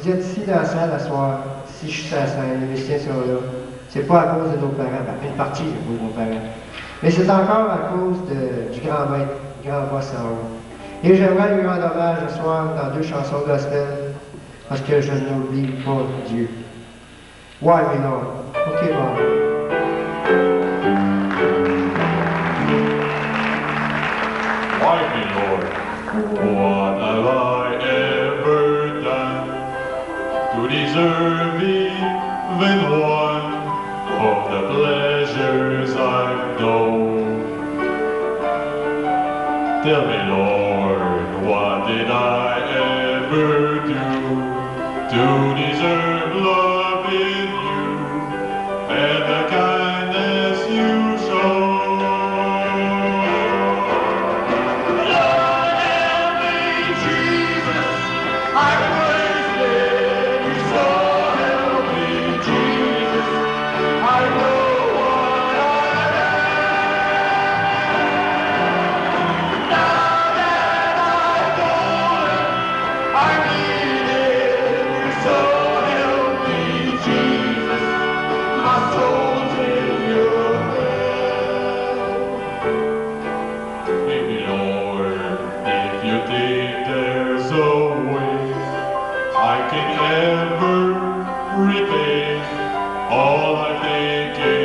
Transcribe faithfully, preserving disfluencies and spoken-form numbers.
Vous êtes ici dans la salle à soir, si je suis à la scène, les musiciens sont là. C'est pas à cause de nos parents, ben, une partie à cause de nos parents. Mais c'est encore à cause de, du grand maître, du grand boss en haut. Et j'aimerais lui rendre hommage ce soir dans deux chansons gospel, parce que je n'oublie pas Dieu. Why me Lord? Ok, bon. Why me, Lord? What have I ever done to deserve even one of the pleasures I've known? Tell me, Lord, what did I ever do to deserve love in you and the kindness you show? I can ever repay all I've taken